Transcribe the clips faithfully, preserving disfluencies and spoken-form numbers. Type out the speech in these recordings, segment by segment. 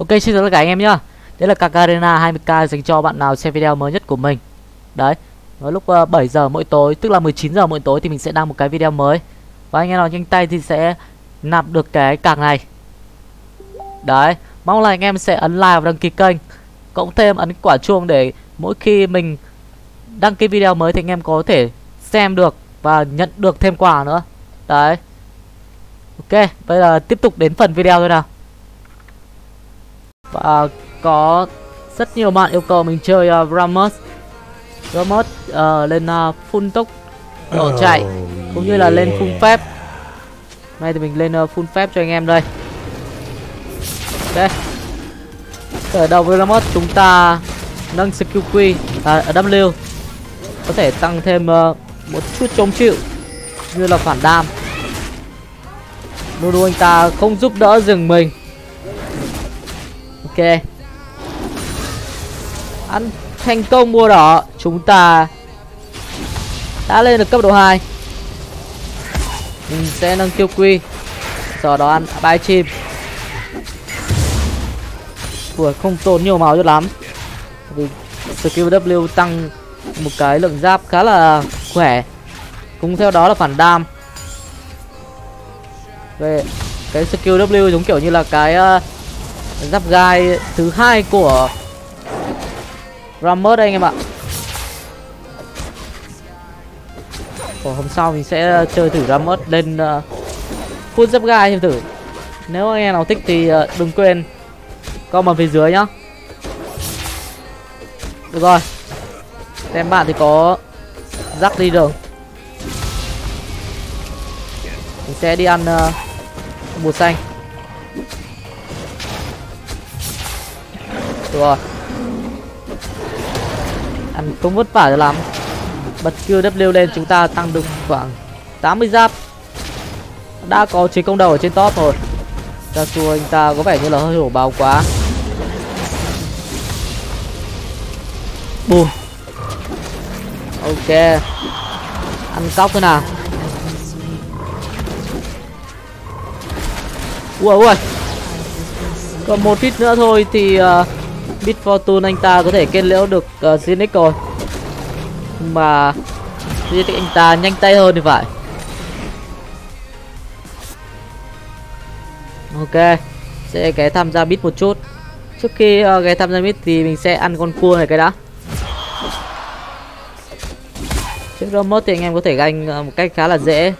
Ok, xin chào tất cả anh em nhá. Đấy là Kakarena hai mươi k dành cho bạn nào xem video mới nhất của mình. Đấy, vào lúc uh, bảy giờ mỗi tối, tức là mười chín giờ mỗi tối thì mình sẽ đăng một cái video mới. Và anh em nào nhanh tay thì sẽ nạp được cái cạc này. Đấy, mong là anh em sẽ ấn like và đăng ký kênh, cộng thêm ấn quả chuông để mỗi khi mình đăng ký video mới thì anh em có thể xem được và nhận được thêm quà nữa. Đấy. Ok, bây giờ tiếp tục đến phần video thôi nào. Và có rất nhiều bạn yêu cầu mình chơi uh, Ramos Ramos uh, lên uh, full tốc độ chạy cũng như là lên full phép. Nay thì mình lên uh, full phép cho anh em đây. Ok, khởi đầu với Ramos chúng ta nâng skill Q à, W có thể tăng thêm uh, một chút chống chịu như là phản đam. Nunu anh ta không giúp đỡ rừng mình. Ok, ăn thành công bùa đỏ, chúng ta đã lên được cấp độ hai. Mình sẽ nâng kill Q, sau đó ăn bãi chim. Vừa không tốn nhiều máu cho lắm, vì skill W tăng một cái lượng giáp khá là khỏe, cùng theo đó là phản đam. Về cái skill W giống kiểu như là cái uh, giáp gai thứ hai của Ramos đây anh em ạ. Ồ, hôm sau mình sẽ chơi thử Ramos lên uh, full giáp gai xem thử. Nếu anh em nào thích thì uh, đừng quên comment phía dưới nhá. Được rồi, xem bạn thì có rắc đi đường. Mình sẽ đi ăn uh, bùa xanh. Được rồi, ăn không vất vả cho lắm. Bật skill W lên chúng ta tăng được khoảng tám mươi giáp. Đã có chiến công đầu ở trên top rồi. Yasuo anh ta có vẻ như là hơi hổ báo quá. Bùm. Ok, ăn cóc thế nào. Ui ui, còn một hit nữa thôi thì uh, Bit Fortune anh ta có thể kết liễu được uh, Zenith rồi. Nhưng mà Zenith anh ta nhanh tay hơn thì phải. Ok, sẽ ghé tham gia Bit một chút. Trước khi uh, ghé tham gia Bit thì mình sẽ ăn con cua này cái đã. Trước Ramos thì anh em có thể ganh uh, một cách khá là dễ.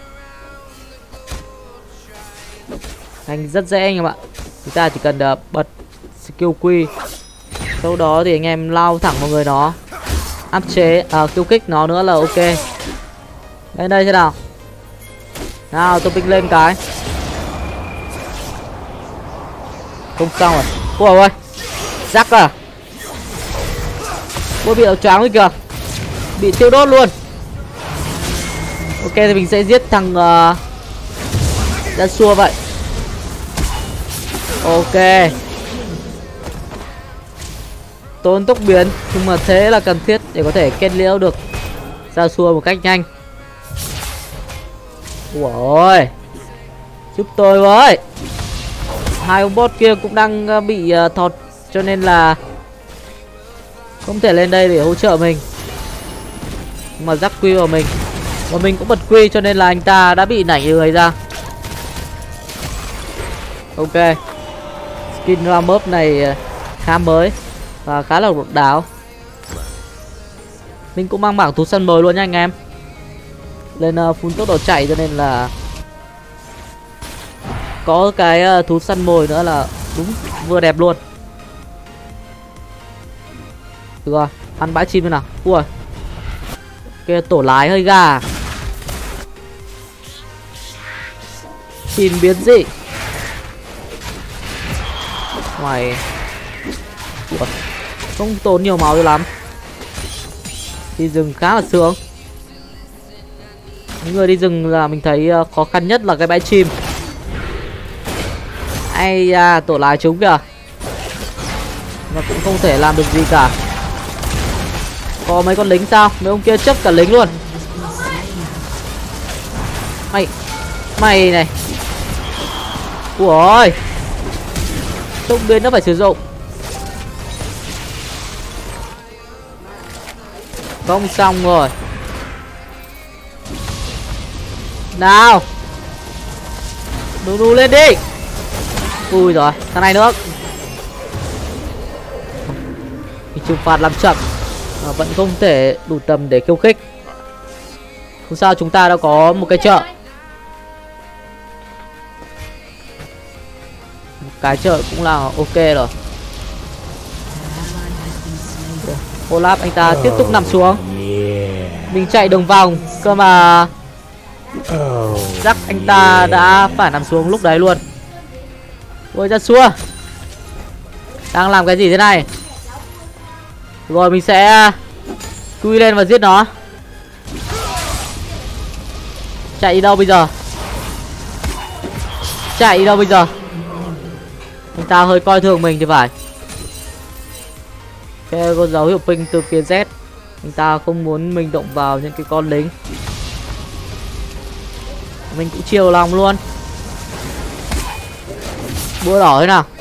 Ganh rất dễ anh em ạ. Chúng ta chỉ cần uh, bật skill Q, sau đó thì anh em lao thẳng vào người nó, áp chế à, khiêu kích nó nữa là ok. Đây đây thế nào. Nào tôi ping lên cái. Không xong rồi. Ôi ôi, rắc à. Ôi bị áo choáng rồi kìa. Bị tiêu đốt luôn. Ok thì mình sẽ giết thằng uh, Yasuo vậy. Ok, tốn tốc biến nhưng mà thế là cần thiết để có thể kết liễu được Yasuo một cách nhanh. Ui, giúp tôi với. Hai ông boss kia cũng đang bị uh, thọt cho nên là không thể lên đây để hỗ trợ mình. Nhưng mà rắc Q vào mình, và mình cũng bật Q cho nên là anh ta đã bị nảy người ra. Ok, skin Ramos này khá mới và khá là độc đáo. Mình cũng mang bảng thú săn mồi luôn nha anh em. Lên uh, full tốc độ chạy cho nên là có cái uh, thú săn mồi nữa là đúng vừa đẹp luôn. Được rồi, ăn bãi chim thế nào. Ui, cái tổ lái hơi gà. Chim biến dị. Ngoài ủa, không tốn nhiều máu cho lắm. Đi rừng khá là sướng. Những người đi rừng là mình thấy uh, khó khăn nhất là cái bãi chim. Ai da, tổ lái chúng kìa. Mà cũng không thể làm được gì cả. Có mấy con lính sao? Mấy ông kia chấp cả lính luôn. Mày Mày này. Ui, Không biến nó phải sử dụng. Không xong rồi. Nào. Đu đu lên đi. Ui rồi, thằng này nữa. Trừng phạt làm chậm à, vẫn không thể đủ tầm để khiêu khích. Không sao, chúng ta đã có một cái chợ. Một cái chợ cũng là ok rồi. Olaf anh ta tiếp tục nằm xuống. Mình chạy đường vòng cơ mà Jack anh ta đã phải nằm xuống lúc đấy luôn. Ôi ra xua. Đang làm cái gì thế này? Rồi mình sẽ chui lên và giết nó. Chạy đi đâu bây giờ? Chạy đi đâu bây giờ? Anh ta hơi coi thường mình thì phải. Cái con dấu hiệu ping từ phía Z. Anh ta không muốn mình động vào những cái con lính. Mình cũng chiều lòng luôn. Búa đỏ thế nào?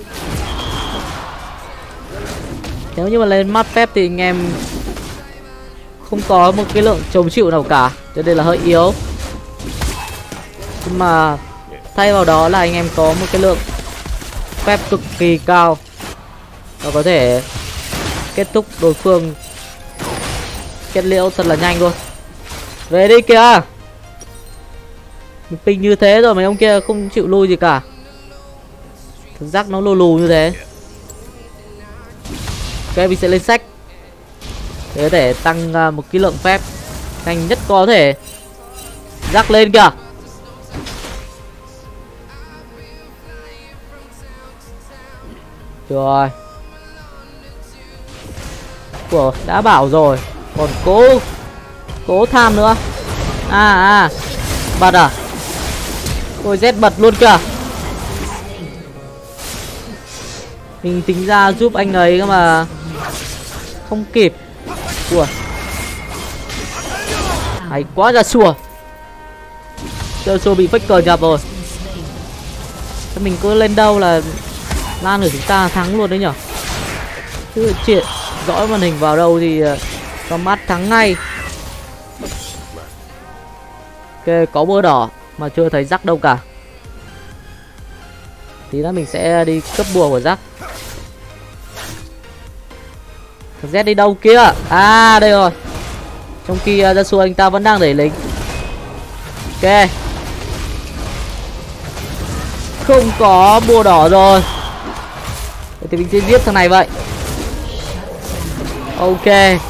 Nếu như mà lên mắt phép thì anh em không có một cái lượng chống chịu nào cả, cho nên là hơi yếu. Nhưng mà thay vào đó là anh em có một cái lượng phép cực kỳ cao và có thể kết thúc đối phương kết liễu thật là nhanh luôn. Về đi kìa. Mình ping như thế rồi mấy ông kia không chịu lui gì cả. Thực giác nó lù lù như thế. Ok, mình sẽ lên sách để có thể tăng uh, một cái lượng phép nhanh nhất có thể. Rắc lên kìa. Rồi. Ủa, đã bảo rồi. Còn cố Cố tham nữa. À à bật à? Ôi Z bật luôn kìa. Mình tính ra giúp anh ấy cơ mà không kịp. Ủa, hay quá ra xùa. Giờ xùa bị faker nhập rồi. Mình cứ lên đâu là lan của chúng ta thắng luôn đấy nhở. Chứ chuyện dõi màn hình vào đâu thì có mắt thắng ngay. Ok, có búa đỏ mà chưa thấy Jack đâu cả. Tí nữa mình sẽ đi cấp bùa của Jack. Z đi đâu kia? À đây rồi. Trong khi uh, Yasuo anh ta vẫn đang đẩy lính. Ok. Không có bùa đỏ rồi. Vậy thì mình sẽ giết thằng này vậy. Ok.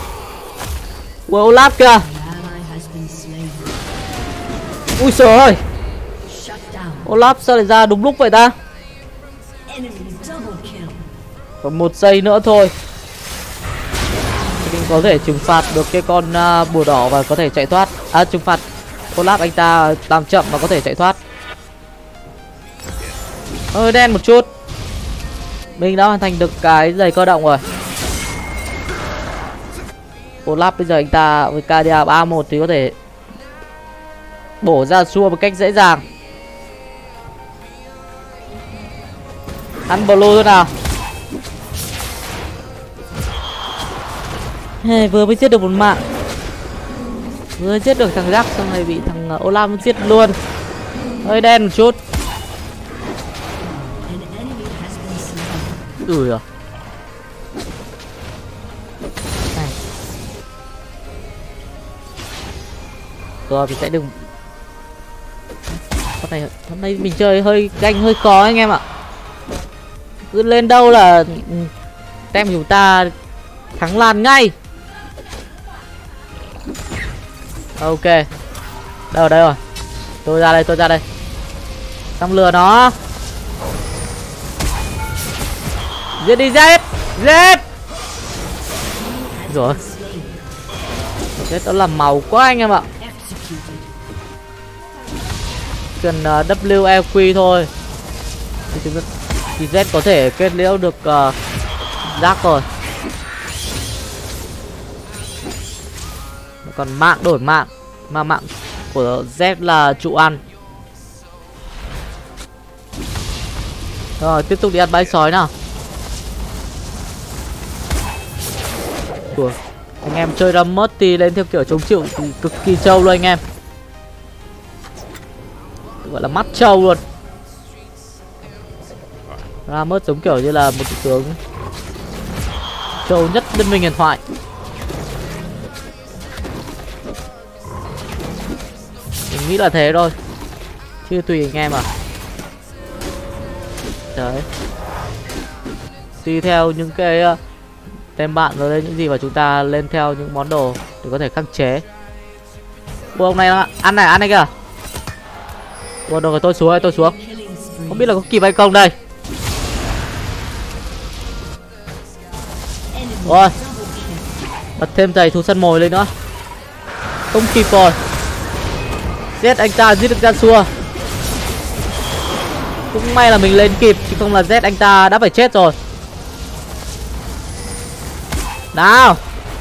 Ui Olaf kìa. Ui trời ơi. Olaf sao lại ra đúng lúc vậy ta? Còn một giây nữa thôi. Mình có thể trừng phạt được cái con uh, bùa đỏ và có thể chạy thoát. À trừng phạt Olaf anh ta làm chậm và có thể chạy thoát. Hơi đen một chút. Mình đã hoàn thành được cái giày cơ động rồi. Olaf bây giờ anh ta với ca đê a ba một thì có thể bổ ra xua một cách dễ dàng. Ăn blue thôi nào. Hey, vừa mới giết được một mạng. Vừa giết được thằng Jack xong rồi bị thằng Olaf giết luôn. Hơi đen một chút. Ui à. Này. Rồi mình sẽ đừng. Hôm nay, hôm nay mình chơi hơi canh hơi khó anh em ạ. Cứ lên đâu là tem chúng ta thắng lan ngay. Ok. Đâu đây rồi. Tôi ra đây, tôi ra đây. Xong lừa nó. Giết đi Z. Z. Rồi. Chết đó là màu quá anh em ạ. Cần uh, W E Q thôi. Thì, thì Z có thể kết liễu được uh, Jack rồi. Còn mạng đổi mạng. Mà mạng của Z là trụ ăn. Rồi tiếp tục đi ăn bãi sói nào. Ủa, anh em chơi Rammus thì lên theo kiểu chống chịu thì cực kỳ trâu luôn anh em, gọi là mắt trâu luôn. Rammus giống kiểu như là một tướng trâu nhất Liên Minh Huyền Thoại. Mình nghĩ là thế thôi, chứ tùy anh em à. Đấy, tùy theo những cái uh, tem bạn rồi đây, những gì mà chúng ta lên theo những món đồ để có thể khắc chế. Ủa, ông này ăn này, ăn này kìa. Ủa, được rồi, tôi xuống đây, tôi xuống. Không biết là có kịp hay không đây. Rồi, bật thêm giày thú săn mồi lên nữa. Không kịp rồi. Z anh ta giết được Yasuo. Cũng may là mình lên kịp, chứ không là Z anh ta đã phải chết rồi. Nào.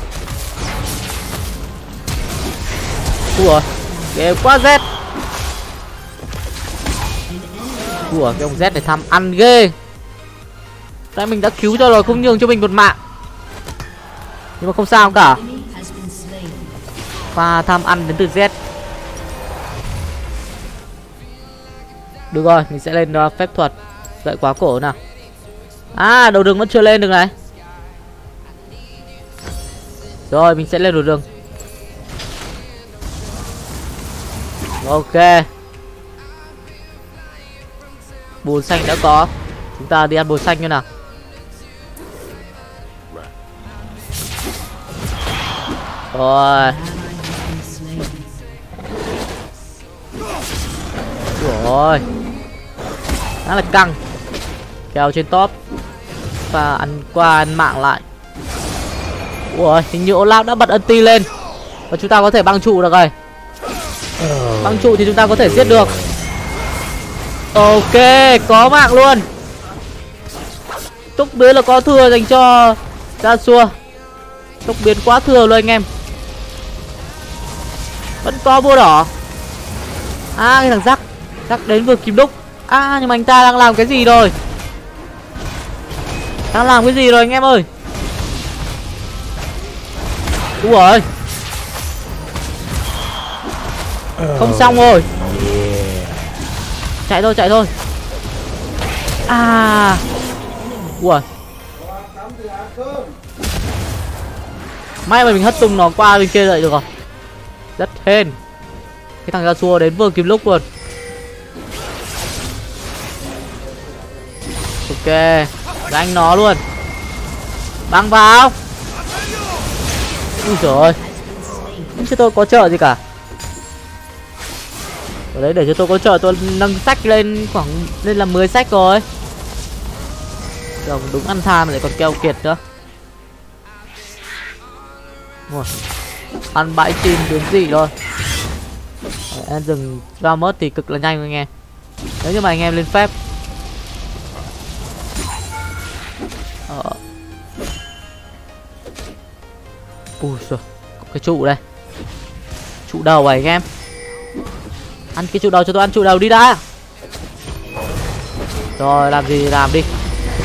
Ủa, ghê quá Z. Ủa, cái ông Z này tham ăn ghê. Tại mình đã cứu cho rồi, không nhường cho mình một mạng. Nhưng mà không sao cả. Và tham ăn đến từ Z. Được rồi, mình sẽ lên uh, phép thuật gậy quá cổ nào. À, đầu rừng vẫn chưa lên được này. Rồi, mình sẽ lên đầu rừng. Ok. Bùn xanh đã có. Chúng ta đi ăn bùn xanh như nào. Rồi. Rồi. Nó là căng. Kéo trên top. Và ăn qua ăn mạng lại. Ui, hình như Olaf đã bật ulti lên. Và chúng ta có thể băng trụ được rồi. Băng trụ thì chúng ta có thể giết được. Ok, có mạng luôn. Tốc biến là có thừa dành cho Yasuo. Tốc biến quá thừa luôn anh em. Vẫn có búa đỏ. À, cái thằng Jack Jack đến vừa kịp đúc. À, nhưng mà anh ta đang làm cái gì rồi? Đang làm cái gì rồi anh em ơi? Đúng rồi. Không xong rồi. Chạy thôi, chạy thôi. À. Ui. May mà mình hất tung nó qua bên kia dậy được rồi. Rất hên. Cái thằng Yasuo đến vừa kịp lúc luôn. Ok, đánh nó luôn. Băng vào. Úi trời ơi. Chứ tôi có trợ gì cả. Ở đấy để cho tôi có trợ, tôi nâng sách lên khoảng lên là mười sách rồi. Đồng đúng ăn tham lại còn keo kiệt nữa. Ủa, ăn bãi chim biến dị thôi. Em dừng Rammus thì cực là nhanh anh em. Nếu như mà anh em lên phép. Ờ. Ui giời, có cái trụ đây. Trụ đầu à anh em. Ăn cái trụ đầu cho tôi, ăn trụ đầu đi đã. Rồi làm gì làm đi.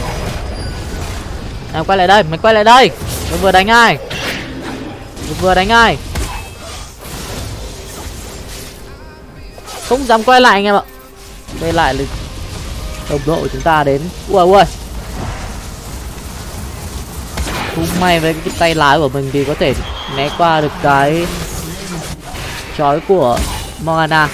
Em quay lại đây, mày quay lại đây. Mày vừa đánh ai? Mày vừa đánh ai? Không dám quay lại anh em ạ. Quay lại là đồng đội của chúng ta đến. Ui ui. Cũng may với cái tay lái của mình thì có thể né qua được cái chói của Morgana.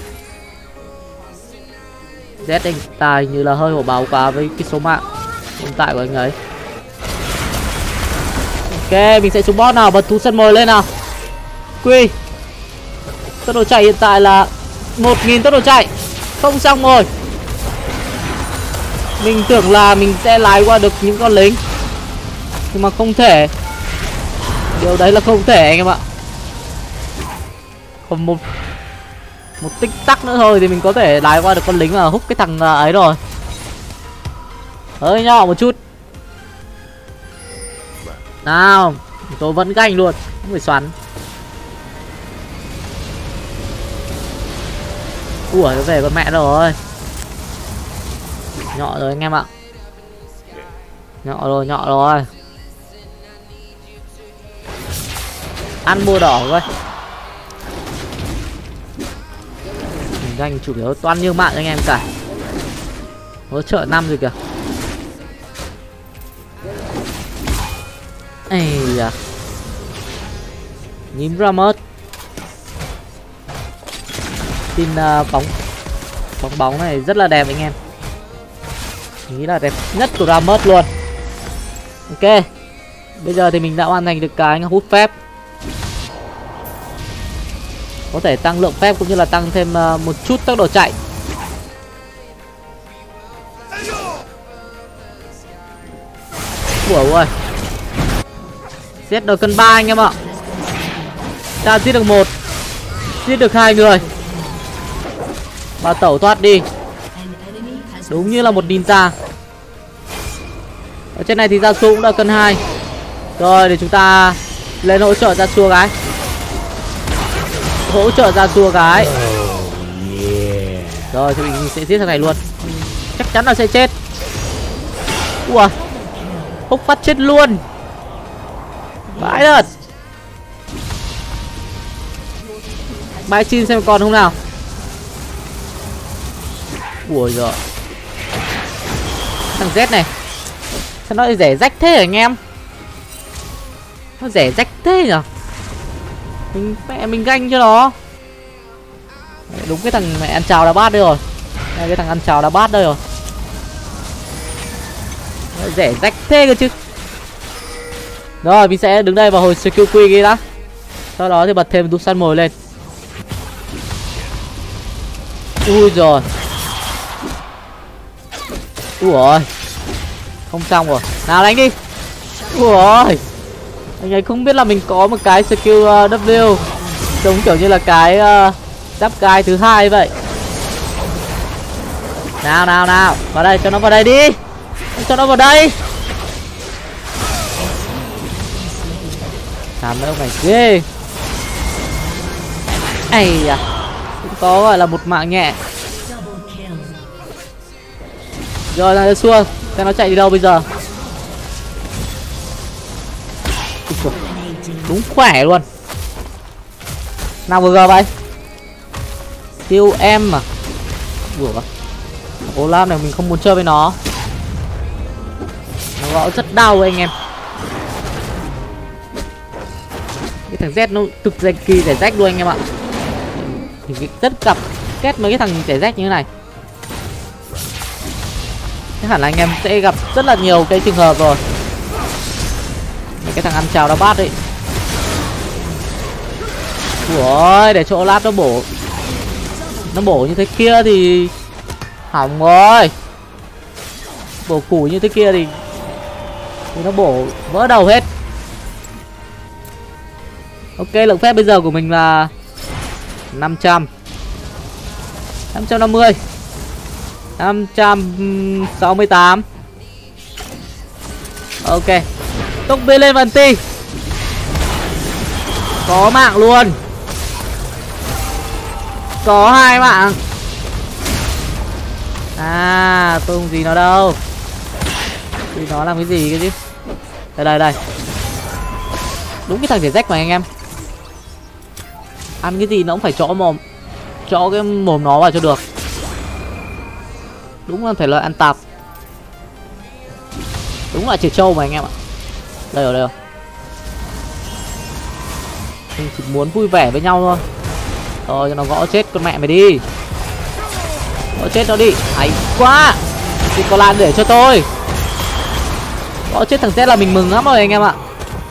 Z anh ta như là hơi hổ báo quá với cái số mạng hiện tại của anh ấy. Ok, mình sẽ xuống boss nào, bật thú săn mồi lên nào. Quy. Tốc độ chạy hiện tại là một nghìn tốc độ chạy. Không xong rồi. Mình tưởng là mình sẽ lái qua được những con lính, nhưng mà không thể. Điều đấy là không thể anh em ạ. Còn một Một tích tắc nữa thôi thì mình có thể lái qua được con lính mà hút cái thằng ấy rồi. Hơi nhỏ một chút. Nào, tôi vẫn ganh luôn, không phải xoắn. Ủa, nó về con mẹ rồi. Nhọ rồi anh em ạ. Nhọ rồi, nhọ rồi. Ăn bùa đỏ thôi. Mình danh chủ yếu toan như mạng cho anh em cả. Hỗ trợ năm rồi kìa. Ây da. Nhím ra mất. Tin uh, bóng bóng bóng này rất là đẹp anh em. Nghĩ là đẹp nhất của Ramos luôn. Ok. Bây giờ thì mình đã hoàn thành được cái hút phép. Có thể tăng lượng phép cũng như là tăng thêm uh, một chút tốc độ chạy. Ủa ơi. Giết được cân ba anh em ạ. Ta giết được một, giết được hai người và tẩu thoát đi. Đúng như là một ninja. Ở trên này thì Yasuo cũng đã cân hai. Rồi để chúng ta lên hỗ trợ Yasuo cái. Hỗ trợ Yasuo cái. Rồi thì mình sẽ giết thằng này luôn. Chắc chắn là sẽ chết. Ủa, húc phát chết luôn. Vãi thật. Bãi xin xem còn không nào. Ủa giời. Thằng Z này sao nó rẻ rách thế hả anh em? Nó rẻ rách thế nhở? Mình mẹ mình ganh cho nó. Đúng cái thằng mẹ ăn chào đá bát đây rồi. Đây, cái thằng ăn chào đá bát đây rồi. Nó rẻ rách thế cơ chứ. Rồi mình sẽ đứng đây và hồi skill quy kia đã. Sau đó thì bật thêm đúc săn mồi lên. Ui rồi. Ui ôi. Không xong rồi. Nào đánh đi. Ui ôi. Anh ấy không biết là mình có một cái skill uh, W giống kiểu như là cái uh, giáp gai thứ hai vậy. Nào nào nào. Vào đây, cho nó vào đây đi. Cho nó vào đây. Làm mấy ông này ghê. Ây da. Cũng có gọi là một mạng nhẹ. Rồi là xua. Xem nó chạy đi đâu bây giờ. Đúng khỏe luôn. Nào vừa vậy. Tiêu em mà. Ủa. Olaf này mình không muốn chơi với nó. Nó gõ rất đau anh em. Cái thằng Z nó cực danh kỳ rẻ rách luôn anh em ạ. Thì rất cặp kết mấy cái thằng rẻ rách như thế này. Chắc hẳn là anh em sẽ gặp rất là nhiều cái trường hợp rồi. Mấy cái thằng ăn chào đá bát đấy. Ui, để chỗ lát nó bổ. Nó bổ như thế kia thì hỏng rồi. Bổ củ như thế kia thì thì nó bổ vỡ đầu hết. Ok, lượng phép bây giờ của mình là năm trăm, năm trăm năm mươi, năm trăm sáu mươi tám. Ok, tốc biến lên vần ti. Có mạng luôn. Có hai mạng. À, tôi không gì nó đâu. Thì nó làm cái gì cái chứ. Đây đây đây. Đúng cái thằng rẻ rách mà anh em. Ăn cái gì nó cũng phải chõ mồm. Chõ cái mồm nó vào cho được. Đúng là thể loại ăn tạp. Đúng là trẻ trâu mà anh em ạ. Đây rồi đây rồi. Mình chỉ muốn vui vẻ với nhau thôi. Rồi cho nó gõ chết con mẹ mày đi. Gõ chết nó đi. Hay quá. Thì có lan để cho tôi. Gõ chết thằng Z là mình mừng lắm rồi anh em ạ.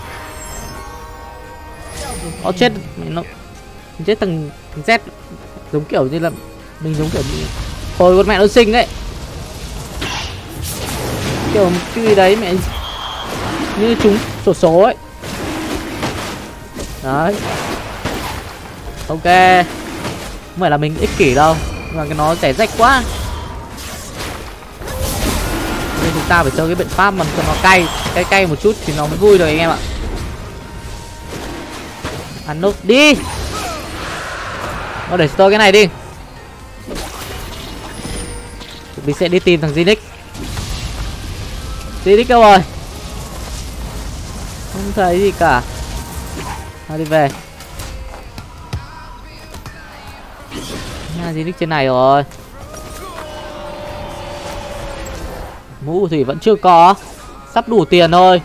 Gõ chết nó chết thằng, thằng Z giống kiểu như là mình giống kiểu như hồi con mẹ nó sinh ấy. Kiểu cái gì đấy mẹ như chúng sổ số ấy. Đấy. Ok. Không phải là mình ích kỷ đâu, nhưng mà cái nó rẻ rách quá nên chúng ta phải chơi cái biện pháp mà cho nó cay cay cay một chút thì nó mới vui được anh em ạ. Ăn nốt đi. Nó để tôi cái này đi. Mình sẽ đi tìm thằng Zinix. Zinix đâu rồi? Không thấy gì cả. À, đi về. Nha, Zinix trên này rồi. Mũ phù thủy vẫn chưa có. Sắp đủ tiền thôi.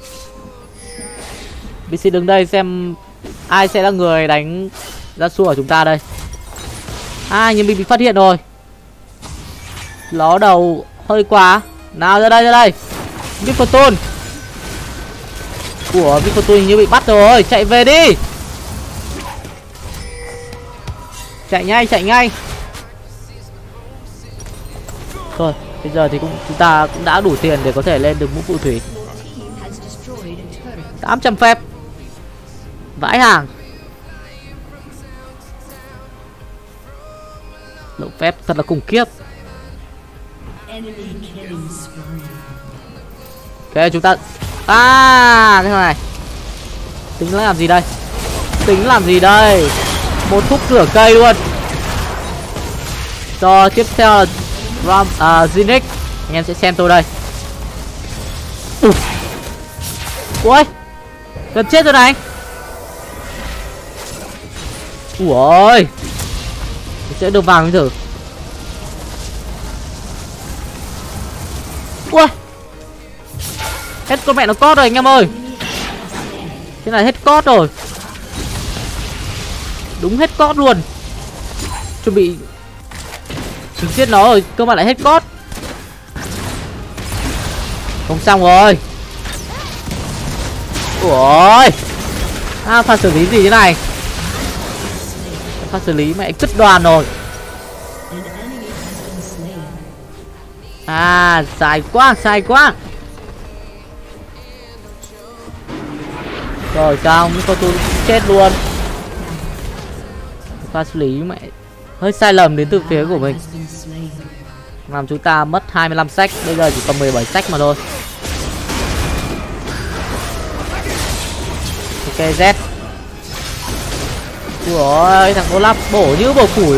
bê xê đứng đây xem ai sẽ là người đánh ra xua của chúng ta đây. À, nhưng mình bị phát hiện rồi. Ló đầu hơi quá. Nào ra đây, ra đây. Mifotun của Mifotun hình như bị bắt rồi. Chạy về đi. Chạy ngay, chạy ngay. Thôi, bây giờ thì cũng chúng ta cũng đã đủ tiền để có thể lên được mũ phù thủy. Tám trăm phép. Vãi hàng. Lượng phép thật là khủng khiếp. Ok, chúng ta à cái này tính làm gì đây? Tính làm gì đây? Một khúc rửa cây luôn. Rồi tiếp theo là Ram à, Zinix. Anh em sẽ xem tôi đây. Ui, ui, gần chết rồi này. Ui ơi, mình sẽ được vàng thử. Ui, hết con mẹ nó cót rồi anh em ơi. Thế này hết cót rồi. Đúng hết cót luôn. Chuẩn bị mình giết nó rồi, cơ mà lại hết cót. Không xong rồi. Ôi. À, pha xử lý gì thế này? Pha xử lý mẹ cứt đoàn rồi. À, sai quá, sai quá. Rồi xong, con tôi chết luôn. Pha xử lý mẹ hơi sai lầm đến từ phía của mình, làm chúng ta mất hai mươi lăm sách. Bây giờ chỉ còn mười bảy sách mà thôi. Ok, Z. Ui, thằng Olaf bổ như bổ củi.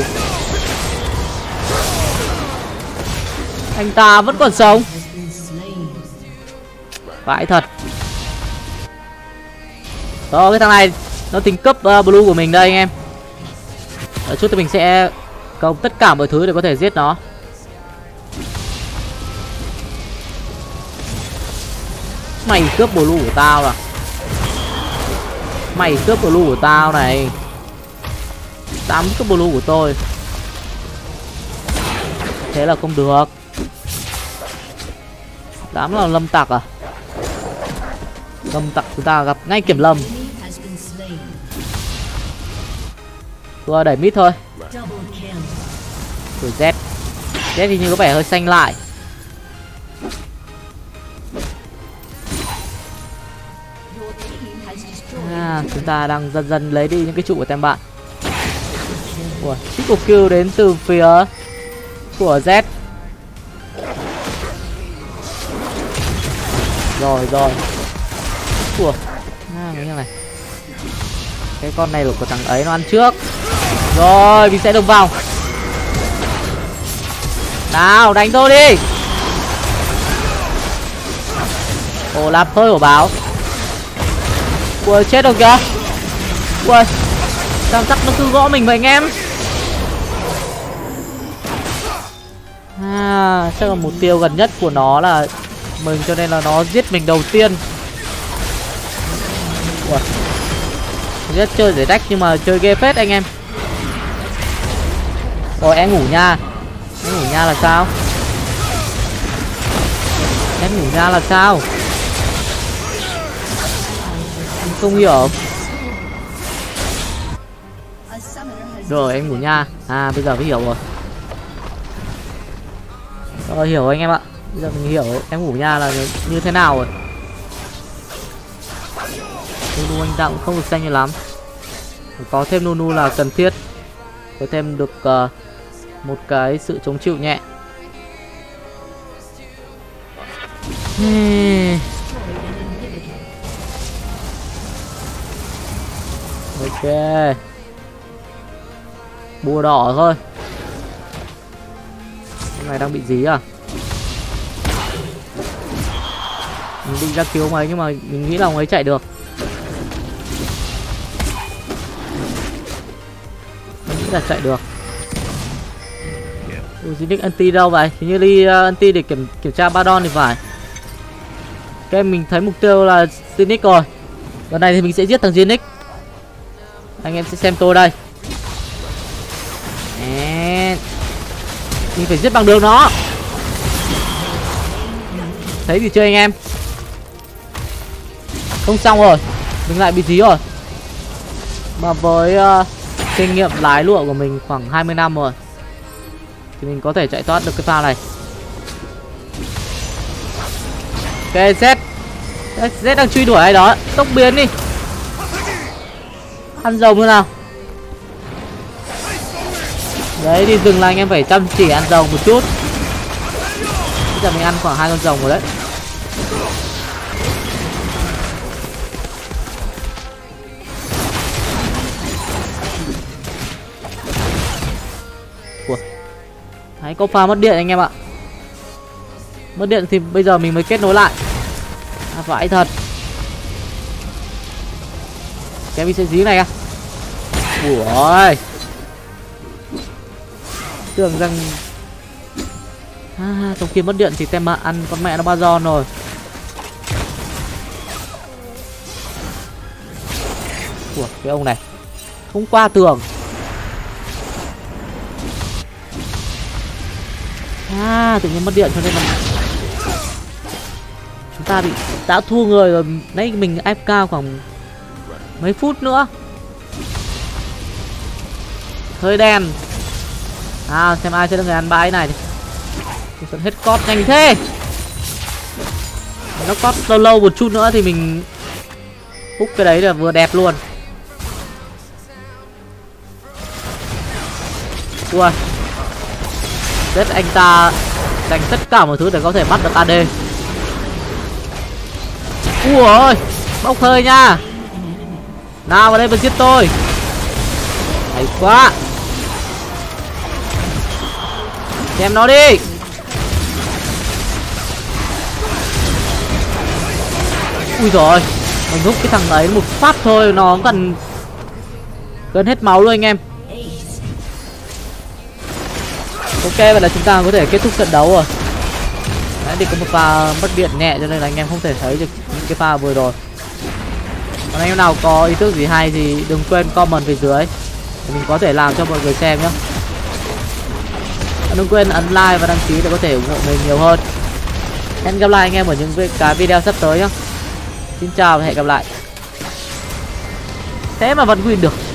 Anh ta vẫn còn sống. Vãi thật. Đó, cái thằng này nó tính cấp uh, blue của mình đây anh em. Ở chút thì mình sẽ công tất cả mọi thứ để có thể giết nó. Mày cướp blue của tao à? Mày cướp blue của tao này. Dám cướp blue của tôi. Thế là không được. Dám là lâm tặc à? Lâm tặc chúng ta gặp ngay kiểm lâm. Tôi đẩy mid thôi. Rồi Z. Z thì như có vẻ hơi xanh lại. À, chúng ta đang dần dần lấy đi những cái trụ của tem bạn. Ủa, triple kill đến từ phía của Z. Rồi rồi. Ủa, à, cái này. Cái con này của thằng ấy nó ăn trước. Rồi, mình sẽ đồng vòng. Nào, đánh tôi đi. Ồ, Olaf hơi hổ báo. Ui, chết rồi kìa. Ui, sao chắc nó cứ gõ mình vậy anh em. À, chắc là mục tiêu gần nhất của nó là mình, cho nên là nó giết mình đầu tiên. Ui, rất chơi để đách nhưng mà chơi ghê phết anh em. Rồi em ngủ nha. Em ngủ nha là sao? Em ngủ nha là sao? Em không hiểu. Rồi em ngủ nha. À, bây giờ mới hiểu rồi. Rồi, hiểu anh em ạ. Bây giờ mình hiểu em ngủ nha là như thế nào rồi. Nunu anh ta cũng không được xanh như lắm. Có thêm Nunu là cần thiết. Có thêm được uh, một cái sự chống chịu nhẹ. Ok. Bùa đỏ thôi. Cái này đang bị gì à? Mình định ra cứu ông ấy nhưng mà mình nghĩ là ông ấy chạy được. Mình nghĩ là chạy được. Ủa, Zinix anti đâu vậy? Hình như đi uh, anti để kiểm kiểm tra Badon thì phải. Ok, mình thấy mục tiêu là Zinix rồi. Lần này thì mình sẽ giết thằng Zinix. Anh em sẽ xem tôi đây. Nè. Mình phải giết bằng được nó. Thấy gì chưa anh em? Không xong rồi. Mình lại bị dí rồi. Mà với uh, kinh nghiệm lái lụa của mình khoảng hai mươi năm rồi thì mình có thể chạy thoát được cái pha này. Ok, Z Z đang truy đuổi ai đó. Tốc biến đi. Ăn rồng như nào. Đấy, đi rừng là anh em phải chăm chỉ ăn rồng một chút. Bây giờ mình ăn khoảng hai con rồng rồi đấy. Ủa. Đấy, có pha mất điện anh em ạ. Mất điện thì bây giờ mình mới kết nối lại. À, vãi thật. Cái mình sẽ dí này à. Ui. Tưởng rằng à, trong khi mất điện thì tem mà ăn con mẹ nó ba giòn rồi. Ủa, cái ông này không qua tường. À, tự nhiên mất điện cho nên là chúng ta bị đã thua người rồi. Nãy mình a ép ca khoảng mấy phút nữa. Hơi đen. À, xem ai sẽ là người ăn bãi này. Mình hết cót nhanh thế. Nó cót lâu lâu một chút nữa thì mình hút cái đấy là vừa đẹp luôn. Ui. Rất anh ta dành tất cả mọi thứ để có thể bắt được a đê. Ui ơi, bốc hơi nha. Nào vào đây mà giết tôi. Hay quá. Xem nó đi. Ui rồi, mình hút cái thằng đấy một phát thôi nó gần gần hết máu luôn anh em. Ok, vậy là chúng ta có thể kết thúc trận đấu rồi. Đấy, thì có một pha mất điện nhẹ cho nên là anh em không thể thấy được những cái pha vừa rồi. Còn anh em nào có ý thức gì hay thì đừng quên comment phía dưới để mình có thể làm cho mọi người xem nhé. Đừng quên ấn like và đăng ký để có thể ủng hộ mình nhiều hơn. Hẹn gặp lại anh em ở những cái video sắp tới nhé. Xin chào và hẹn gặp lại. Thế mà vẫn win được.